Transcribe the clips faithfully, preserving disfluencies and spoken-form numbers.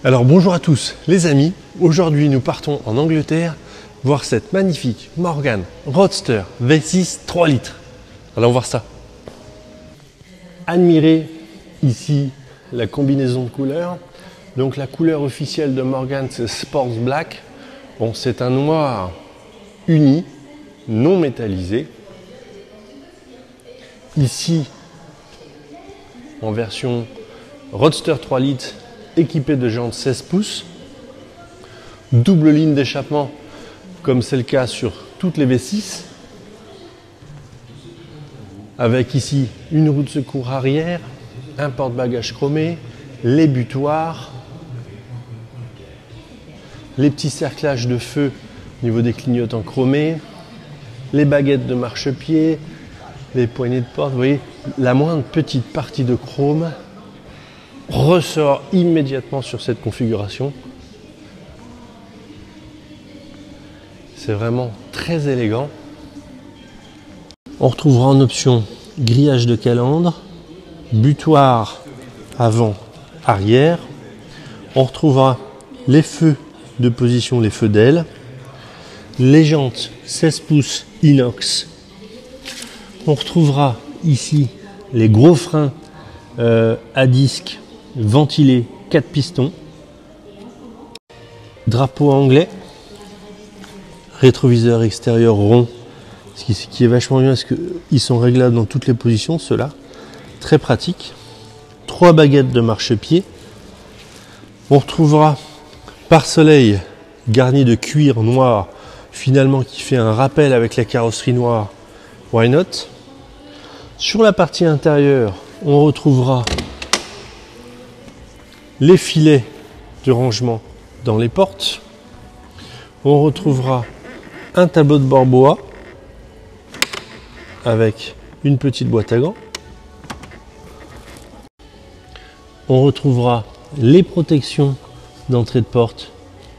Alors bonjour à tous les amis, aujourd'hui nous partons en Angleterre voir cette magnifique Morgan Roadster V six trois litres. Allons voir ça. Admirez ici la combinaison de couleurs. Donc la couleur officielle de Morgan c'est Sports Black. Bon, c'est un noir uni, non métallisé. Ici en version Roadster trois litres équipé de jantes seize pouces, double ligne d'échappement comme c'est le cas sur toutes les V six, avec ici une roue de secours arrière, un porte-bagages chromé, les butoirs, les petits cerclages de feu au niveau des clignotants chromés, les baguettes de marchepied, les poignées de porte. Vous voyez, la moindre petite partie de chrome ressort immédiatement sur cette configuration. C'est vraiment très élégant. On retrouvera en option grillage de calandre, butoir avant, arrière. On retrouvera les feux de position, les feux d'aile, les jantes seize pouces inox. On retrouvera ici les gros freins euh, à disque ventilés quatre pistons, drapeau anglais, rétroviseur extérieur rond, ce qui, ce qui est vachement bien parce qu'ils sont réglables dans toutes les positions, ceux-là, très pratique. Trois baguettes de marchepied. On retrouvera pare-soleil garni de cuir noir, finalement qui fait un rappel avec la carrosserie noire, why not. Sur la partie intérieure, on retrouvera les filets de rangement dans les portes. On retrouvera un tableau de bord bois avec une petite boîte à gants. On retrouvera les protections d'entrée de porte.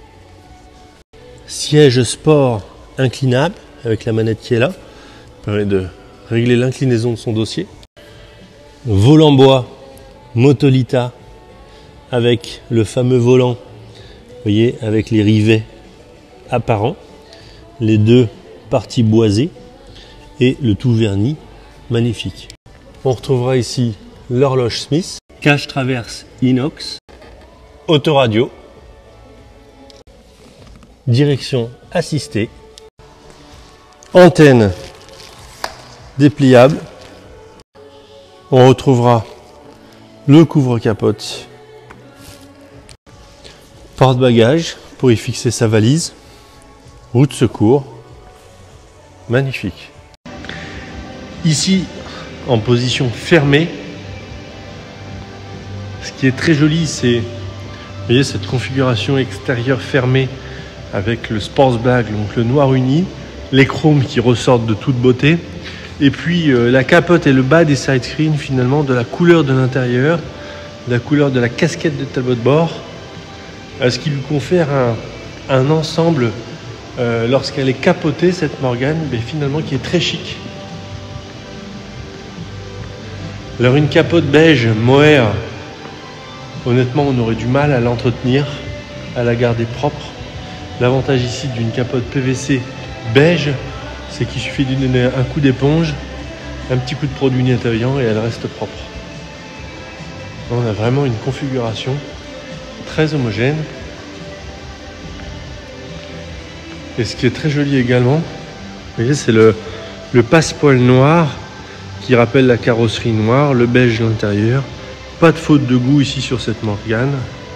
Siège sport inclinable avec la manette qui est là. Ça permet de régler l'inclinaison de son dossier. Volant bois Motolita avec le fameux volant, vous voyez, avec les rivets apparents, les deux parties boisées et le tout verni, magnifique. On retrouvera ici l'horloge Smith, cache traverse inox, autoradio, direction assistée, antenne dépliable. On retrouvera le couvre-capote, porte-bagages pour y fixer sa valise, roue de secours, magnifique. Ici, en position fermée, ce qui est très joli, c'est, vous voyez, cette configuration extérieure fermée avec le Sports Black, donc le noir uni, les chromes qui ressortent de toute beauté, et puis euh, la capote et le bas des side screens, finalement, de la couleur de l'intérieur, la couleur de la casquette de tableau de bord, ce qui lui confère un, un ensemble, euh, lorsqu'elle est capotée, cette Morgan, mais finalement qui est très chic. Alors une capote beige mohair, honnêtement on aurait du mal à l'entretenir, à la garder propre. L'avantage ici d'une capote P V C beige, c'est qu'il suffit de donner un coup d'éponge, un petit coup de produit nettoyant et elle reste propre. On a vraiment une configuration très homogène. Et ce qui est très joli également, vous voyez, c'est le, le passepoil noir qui rappelle la carrosserie noire, le beige de l'intérieur. Pas de faute de goût ici sur cette Morgan.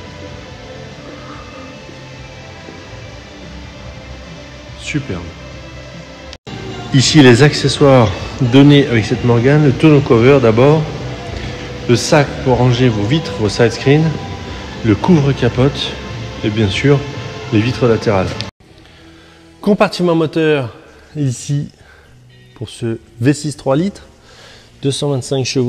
Superbe. Ici les accessoires donnés avec cette Morgan, le tonneau cover d'abord, le sac pour ranger vos vitres, vos side screens, le couvre-capote et bien sûr les vitres latérales. Compartiment moteur ici pour ce V six trois litres, deux cent vingt-cinq chevaux.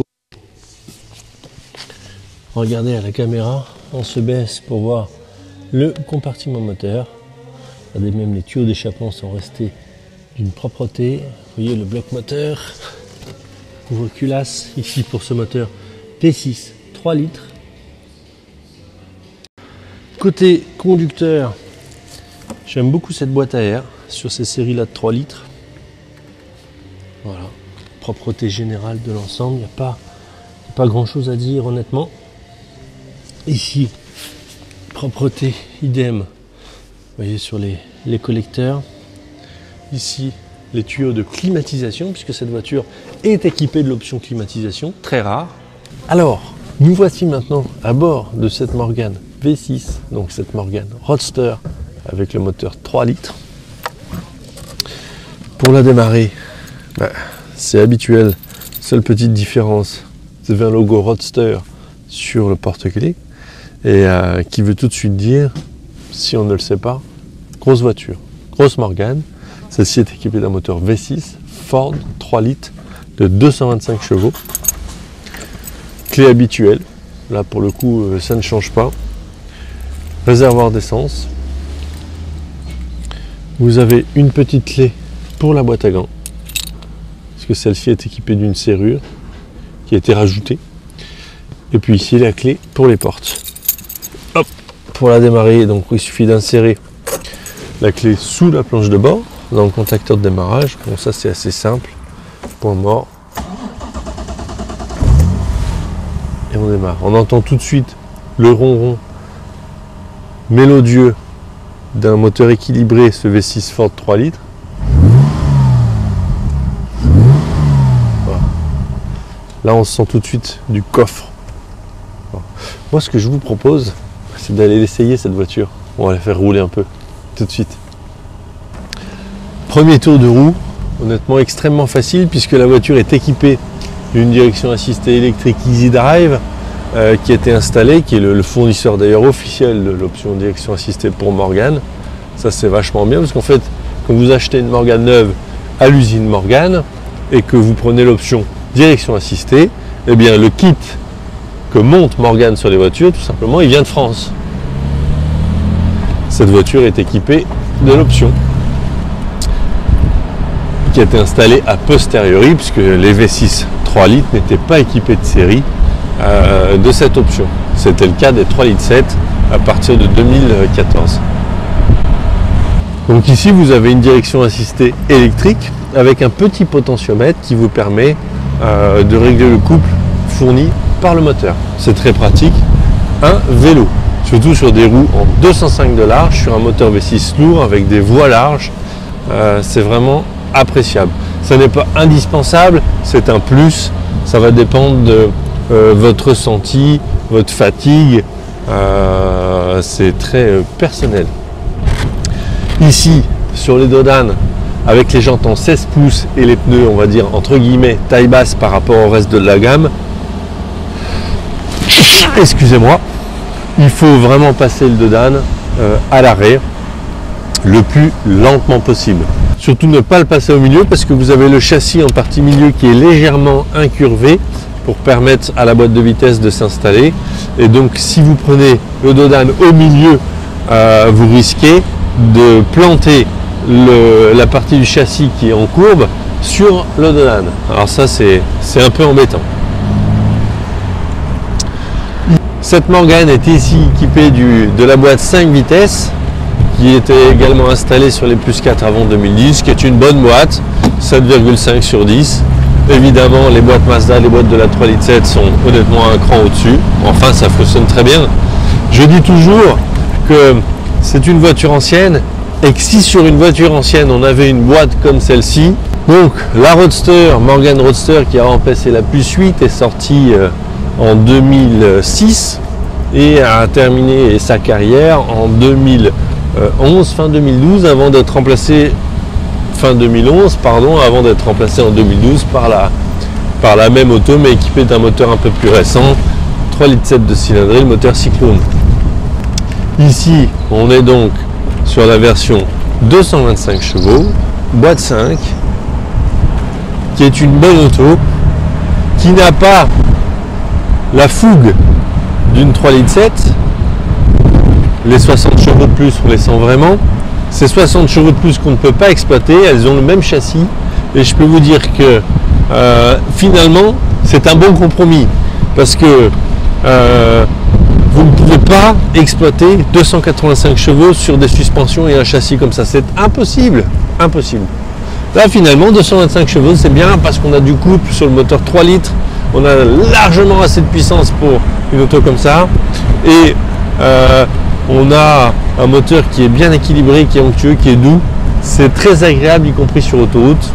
Regardez à la caméra, on se baisse pour voir le compartiment moteur. Regardez, même les tuyaux d'échappement sont restés d'une propreté. Vous voyez le bloc moteur, couvre-culasse ici pour ce moteur V six trois litres. Côté conducteur, j'aime beaucoup cette boîte à air sur ces séries-là de trois litres. Voilà, propreté générale de l'ensemble, il n'y a pas, pas grand-chose à dire honnêtement. Ici, propreté idem, vous voyez sur les, les collecteurs. Ici, les tuyaux de climatisation, puisque cette voiture est équipée de l'option climatisation, très rare. Alors, nous voici maintenant à bord de cette Morgan V six, donc cette Morgan Roadster avec le moteur trois litres. Pour la démarrer, bah, c'est habituel, seule petite différence, vous avez un logo Roadster sur le porte-clés et euh, qui veut tout de suite dire, si on ne le sait pas, grosse voiture, grosse Morgan. Celle-ci est équipée d'un moteur V six Ford trois litres de deux cent vingt-cinq chevaux. Clé habituelle, là pour le coup ça ne change pas. Réservoir d'essence. Vous avez une petite clé pour la boîte à gants, parce que celle-ci est équipée d'une serrure qui a été rajoutée. Et puis ici la clé pour les portes. Hop, pour la démarrer, donc il suffit d'insérer la clé sous la planche de bord, dans le contacteur de démarrage. Bon, ça c'est assez simple, point mort. Et on démarre. On entend tout de suite le ronron mélodieux d'un moteur équilibré, ce V six Ford trois litres. Voilà. Là on sent tout de suite du coffre. Voilà. Moi ce que je vous propose, c'est d'aller l'essayer cette voiture. On va la faire rouler un peu, tout de suite. Premier tour de roue, honnêtement extrêmement facile puisque la voiture est équipée d'une direction assistée électrique Easy Drive euh, qui a été installée, qui est le, le fournisseur d'ailleurs officiel de l'option direction assistée pour Morgan. Ça c'est vachement bien parce qu'en fait quand vous achetez une Morgan neuve à l'usine Morgan et que vous prenez l'option direction assistée, eh bien le kit que monte Morgan sur les voitures, tout simplement, il vient de France. Cette voiture est équipée de l'option qui a été installée a posteriori puisque les V six trois litres n'étaient pas équipés de série euh, de cette option. C'était le cas des trois litres sept à partir de deux mille quatorze. Donc ici vous avez une direction assistée électrique avec un petit potentiomètre qui vous permet euh, de régler le couple fourni par le moteur. C'est très pratique. Un vélo, surtout sur des roues en deux cent cinq de large, sur un moteur V six lourd avec des voies larges, euh, c'est vraiment appréciable. Ça n'est pas indispensable, c'est un plus, ça va dépendre de euh, votre ressenti, votre fatigue, euh, c'est très euh, personnel. Ici, sur les dodanes, avec les jantes en seize pouces et les pneus, on va dire, entre guillemets, taille basse par rapport au reste de la gamme, excusez-moi, il faut vraiment passer le dodane euh, à l'arrêt le plus lentement possible. Surtout ne pas le passer au milieu parce que vous avez le châssis en partie milieu qui est légèrement incurvé pour permettre à la boîte de vitesse de s'installer. Et donc si vous prenez le dodane au milieu, euh, vous risquez de planter le, la partie du châssis qui est en courbe sur le dodane. Alors ça c'est un peu embêtant. Cette Morgan est ici équipée du, de la boîte cinq vitesses qui était également installée sur les plus quatre avant deux mille dix, qui est une bonne boîte, sept virgule cinq sur dix. Évidemment, les boîtes Mazda, les boîtes de la trois litres sept sont honnêtement un cran au-dessus. Enfin, ça fonctionne très bien. Je dis toujours que c'est une voiture ancienne et que si sur une voiture ancienne, on avait une boîte comme celle-ci, donc la Roadster, Morgan Roadster qui a remplacé la Plus huit est sortie en deux mille six et a terminé sa carrière en deux mille onze, fin deux mille douze, avant d'être remplacé fin deux mille onze, pardon, avant d'être remplacé en deux mille douze par la, par la même auto, mais équipée d'un moteur un peu plus récent, trois litres sept de cylindrée, le moteur Cyclone. Ici, on est donc sur la version deux cent vingt-cinq chevaux, boîte cinq, qui est une bonne auto, qui n'a pas la fougue d'une trois litres sept, les soixante chevaux de plus, on les sent vraiment. Ces soixante chevaux de plus qu'on ne peut pas exploiter, elles ont le même châssis. Et je peux vous dire que euh, finalement, c'est un bon compromis. Parce que euh, vous ne pouvez pas exploiter deux cent quatre-vingt-cinq chevaux sur des suspensions et un châssis comme ça. C'est impossible. Impossible. Là, finalement, deux cent vingt-cinq chevaux, c'est bien parce qu'on a du couple sur le moteur trois litres. On a largement assez de puissance pour une auto comme ça. Et euh, on a un moteur qui est bien équilibré, qui est onctueux, qui est doux. C'est très agréable, y compris sur autoroute.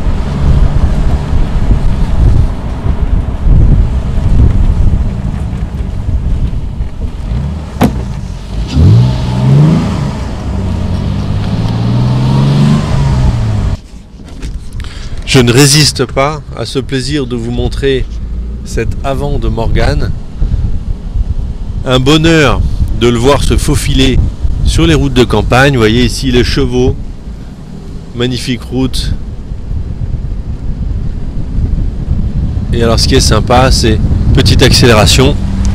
Je ne résiste pas à ce plaisir de vous montrer cet avant de Morgane. Un bonheur de le voir se faufiler sur les routes de campagne. Vous voyez ici les chevaux, magnifique route. Et alors ce qui est sympa, c'est petite accélération.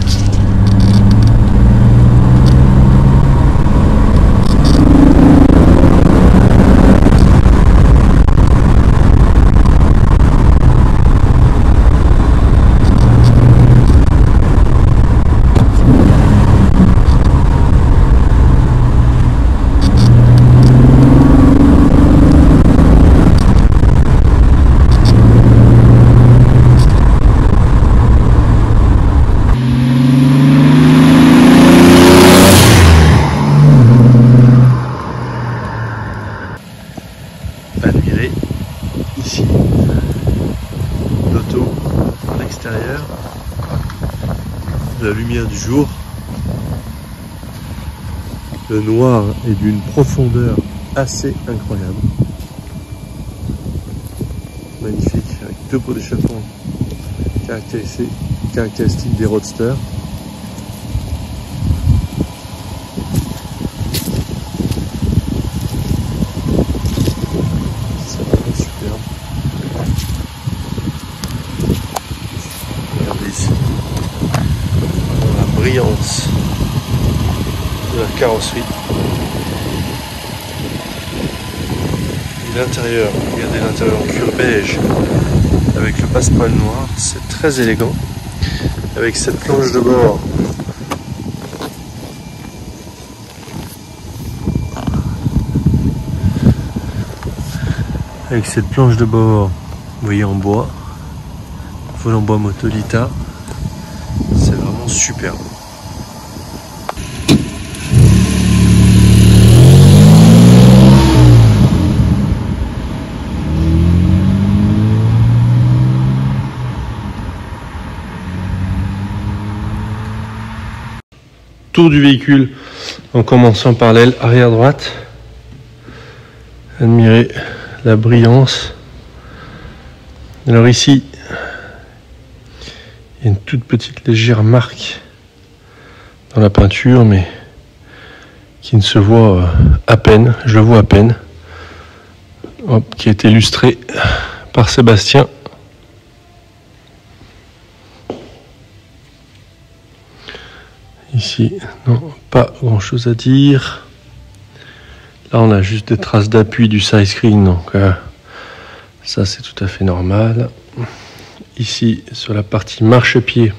Admirer ici l'auto à l'extérieur, la lumière du jour, le noir est d'une profondeur assez incroyable, magnifique, avec deux pots d'échappement caractéristiques des roadsters. Brillance de la carrosserie et l'intérieur, regardez l'intérieur en cuir beige avec le passemal noir, c'est très élégant avec cette planche de bord avec cette planche de bord, vous voyez, en bois, volant bois Motolita, c'est vraiment superbe. Tour du véhicule en commençant par l'aile arrière droite. Admirez la brillance. Alors ici, il y a une toute petite légère marque dans la peinture, mais qui ne se voit à peine, je le vois à peine, hop, qui a été illustré par Sébastien. Ici, non, pas grand chose à dire. Là, on a juste des traces d'appui du side screen, donc euh, ça c'est tout à fait normal. Ici, sur la partie marchepied,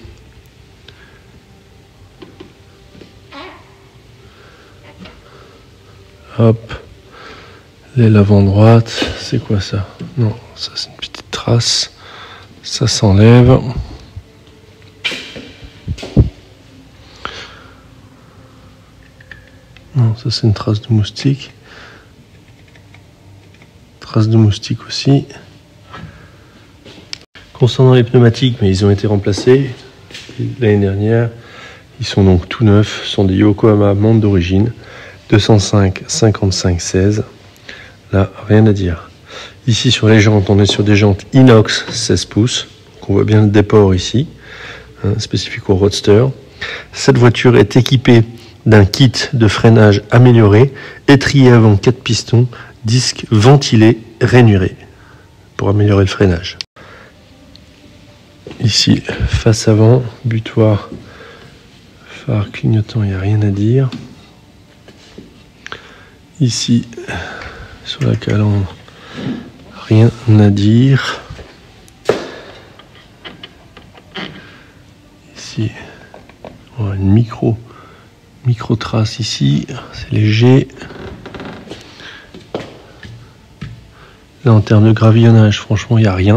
hop, l'aile avant droite, c'est quoi ça? Non, ça c'est une petite trace, ça s'enlève. Non, ça c'est une trace de moustique. Trace de moustique aussi. Concernant les pneumatiques, mais ils ont été remplacés l'année dernière. Ils sont donc tout neufs. Ce sont des Yokohama Monde d'origine. deux cent cinq cinquante-cinq seize. Là, rien à dire. Ici sur les jantes, on est sur des jantes inox seize pouces. Donc on voit bien le déport ici, hein, spécifique au Roadster. Cette voiture est équipée d'un kit de freinage amélioré, étrier avant quatre pistons, disque ventilé, rainuré, pour améliorer le freinage. Ici, face avant, butoir, phare clignotant, il n'y a rien à dire. Ici, sur la calandre, rien à dire. Ici, on a une micro Micro trace ici, c'est léger. Là en termes de gravillonnage, franchement il n'y a rien.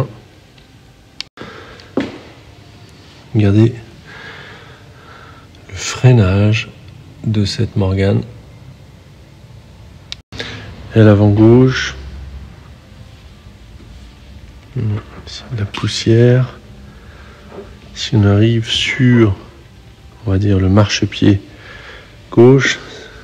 Regardez le freinage de cette Morgane. Et l'avant gauche, c'est de la poussière. Si on arrive sur, on va dire, le marchepied gauche,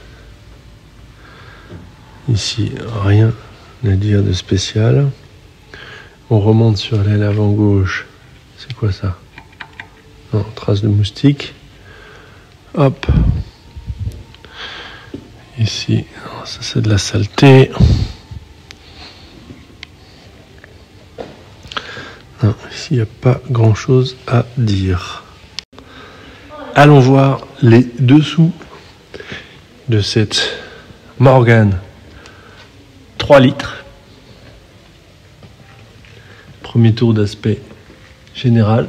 ici rien à dire de spécial. On remonte sur l'aile avant gauche, c'est quoi ça? Non, trace de moustique. Hop. Ici, ça c'est de la saleté. Non, ici il n'y a pas grand chose à dire. Allons voir les dessous de cette Morgane trois litres. Premier tour d'aspect général.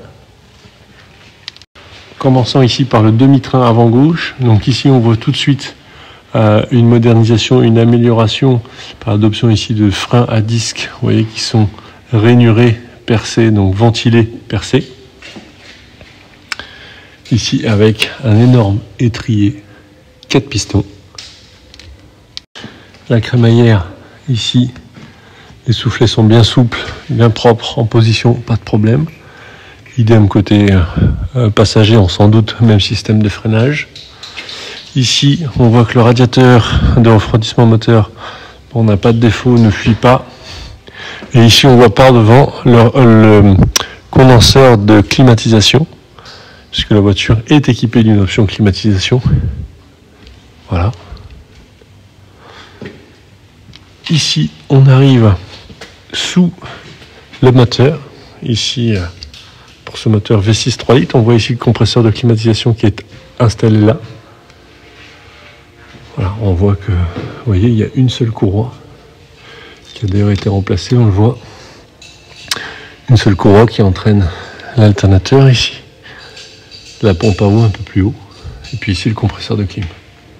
Commençant ici par le demi-train avant gauche. Donc ici on voit tout de suite euh, une modernisation, une amélioration par l'adoption ici de freins à disque, vous voyez, qui sont rainurés, percés, donc ventilés, percés. Ici avec un énorme étrier, quatre pistons. La crémaillère, ici, les soufflets sont bien souples, bien propres, en position, pas de problème. Idem côté euh, passager, on s'en doute, même système de freinage. Ici, on voit que le radiateur de refroidissement moteur, on n'a pas de défaut, ne fuit pas. Et ici, on voit par devant le, le condenseur de climatisation, puisque la voiture est équipée d'une option climatisation. Voilà. Ici, on arrive sous le moteur. Ici, pour ce moteur V six trois litres, on voit ici le compresseur de climatisation qui est installé là. Voilà, on voit que, vous voyez, il y a une seule courroie qui a d'ailleurs été remplacée, on le voit. Une seule courroie qui entraîne l'alternateur ici. La pompe à eau un peu plus haut. Et puis ici, le compresseur de clim.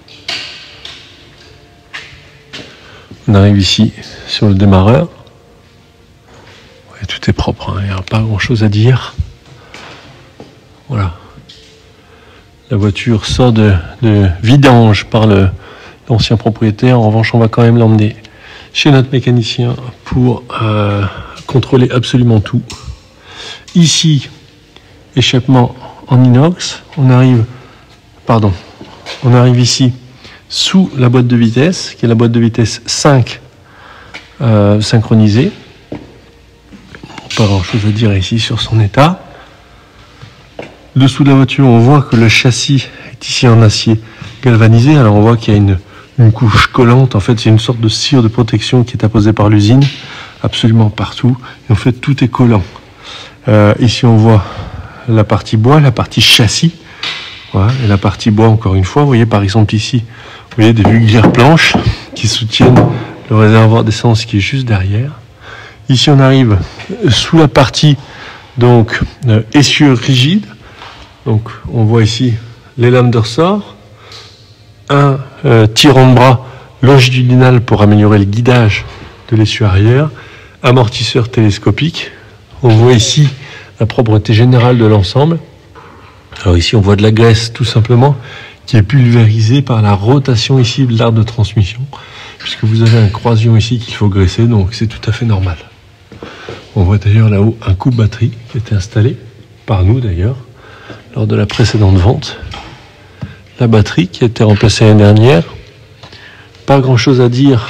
On arrive ici sur le démarreur. Ouais, tout est propre, hein, il n'y a pas grand chose à dire. Voilà. La voiture sort de, de vidange par le, l'ancien propriétaire. En revanche, on va quand même l'emmener chez notre mécanicien pour euh, contrôler absolument tout. Ici, échappement en inox. On arrive, pardon, on arrive ici sous la boîte de vitesse, qui est la boîte de vitesse cinq euh, synchronisée. Pas grand chose à dire ici sur son état. Dessous de la voiture, on voit que le châssis est ici en acier galvanisé. Alors on voit qu'il y a une, une couche collante. En fait, c'est une sorte de cire de protection qui est apposée par l'usine absolument partout. Et en fait, tout est collant. Euh, ici, on voit la partie bois, la partie châssis. Voilà, et la partie bois, encore une fois, vous voyez par exemple ici, vous voyez des vulgaires planches qui soutiennent le réservoir d'essence qui est juste derrière. Ici, on arrive sous la partie donc euh, essieu rigide. Donc, on voit ici les lames de ressort, un euh, tirant de bras longitudinal pour améliorer le guidage de l'essieu arrière, amortisseur télescopique. On voit ici la propreté générale de l'ensemble. Alors ici, on voit de la graisse tout simplement qui est pulvérisée par la rotation ici de l'arbre de transmission, puisque vous avez un croisillon ici qu'il faut graisser, donc c'est tout à fait normal. On voit d'ailleurs là-haut un coupe batterie qui était installé par nous d'ailleurs lors de la précédente vente. La batterie qui a été remplacée l'année dernière. Pas grand chose à dire.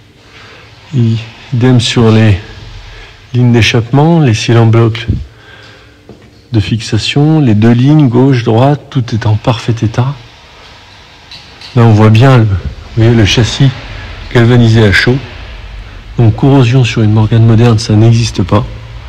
Idem sur les lignes d'échappement, les cils en bloc de fixation, les deux lignes, gauche, droite, tout est en parfait état. Là on voit bien le, vous voyez, le châssis galvanisé à chaud. Donc corrosion sur une Morgane moderne, ça n'existe pas.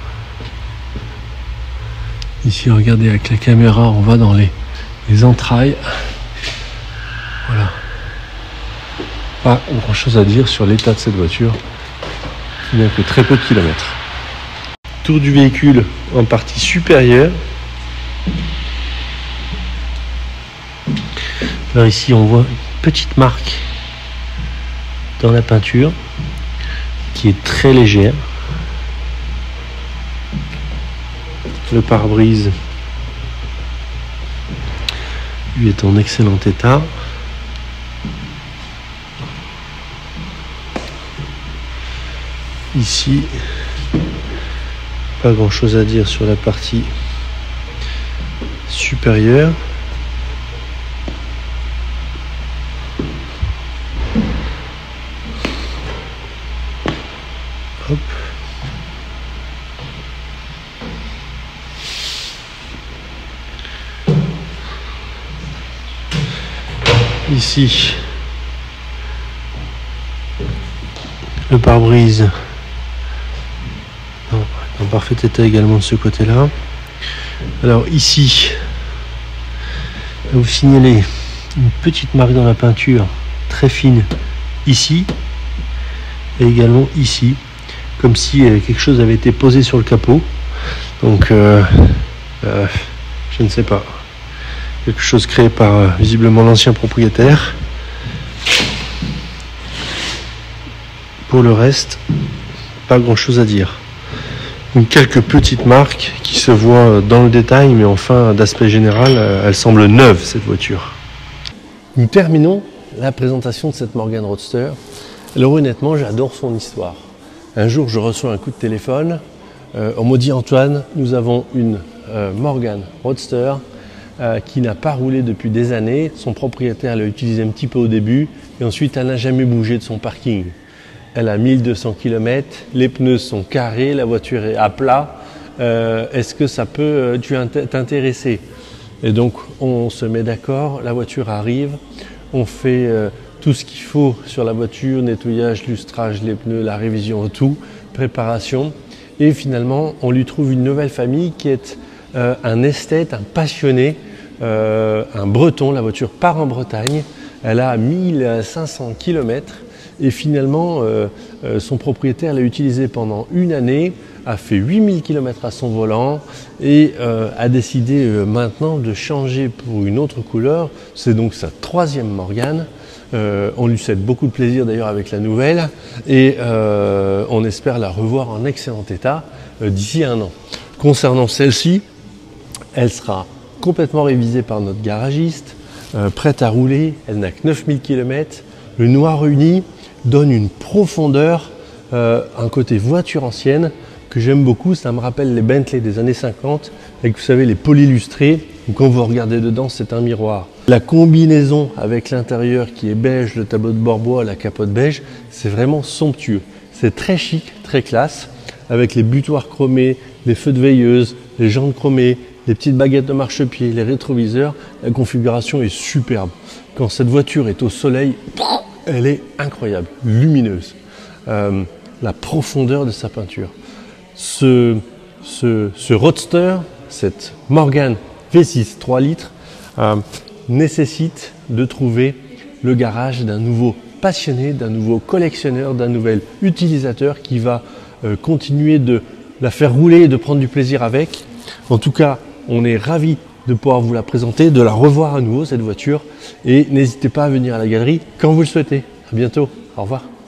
Ici, regardez, avec la caméra, on va dans les, les entrailles. Voilà. Pas grand chose à dire sur l'état de cette voiture. Il n'y a que très peu de kilomètres. Tour du véhicule en partie supérieure. Alors ici on voit une petite marque dans la peinture qui est très légère. Le pare-brise lui est en excellent état. Ici, pas grand chose à dire sur la partie supérieure. Hop. Ici, le pare-brise en parfait état également de ce côté-là. Alors ici, je vais vous signaler une petite marque dans la peinture très fine ici et également ici, comme si quelque chose avait été posé sur le capot. Donc euh, euh, je ne sais pas, quelque chose créé par euh, visiblement l'ancien propriétaire. Pour le reste, pas grand chose à dire. Donc, quelques petites marques qui se voient dans le détail, mais enfin d'aspect général, elle semble neuve cette voiture. Nous terminons la présentation de cette Morgan Roadster. Alors honnêtement, j'adore son histoire. Un jour, je reçois un coup de téléphone. Euh, on me dit Antoine, nous avons une euh, Morgan Roadster euh, qui n'a pas roulé depuis des années. Son propriétaire l'a utilisé un petit peu au début et ensuite elle n'a jamais bougé de son parking. Elle a mille deux cents kilomètres, les pneus sont carrés, la voiture est à plat. Euh, Est-ce que ça peut euh, t'intéresser? Et donc on se met d'accord, la voiture arrive, on fait euh, tout ce qu'il faut sur la voiture, nettoyage, lustrage, les pneus, la révision, tout, préparation. Et finalement, on lui trouve une nouvelle famille qui est euh, un esthète, un passionné, euh, un breton. La voiture part en Bretagne, elle a mille cinq cents kilomètres. Et finalement, euh, euh, son propriétaire l'a utilisé pendant une année, a fait huit mille kilomètres à son volant et euh, a décidé euh, maintenant de changer pour une autre couleur. C'est donc sa troisième Morgan. Euh, on lui souhaite beaucoup de plaisir d'ailleurs avec la nouvelle et euh, on espère la revoir en excellent état euh, d'ici un an. Concernant celle-ci, elle sera complètement révisée par notre garagiste, euh, prête à rouler. Elle n'a que neuf mille kilomètres. Le noir uni donne une profondeur, euh, un côté voiture ancienne que j'aime beaucoup. Ça me rappelle les Bentley des années cinquante avec, vous savez, les polylustrés où quand vous regardez dedans, c'est un miroir. La combinaison avec l'intérieur qui est beige, le tableau de bord bois, la capote beige, c'est vraiment somptueux. C'est très chic, très classe, avec les butoirs chromés, les feux de veilleuse, les jantes chromées, les petites baguettes de marchepied, les rétroviseurs. La configuration est superbe. Quand cette voiture est au soleil, elle est incroyable, lumineuse. Euh, la profondeur de sa peinture. Ce, ce, ce Roadster, cette Morgan V six trois litres, euh, nécessite de trouver le garage d'un nouveau passionné, d'un nouveau collectionneur, d'un nouvel utilisateur qui va euh, continuer de la faire rouler et de prendre du plaisir avec. En tout cas, on est ravis de pouvoir vous la présenter, de la revoir à nouveau cette voiture et n'hésitez pas à venir à la galerie quand vous le souhaitez. À bientôt, au revoir.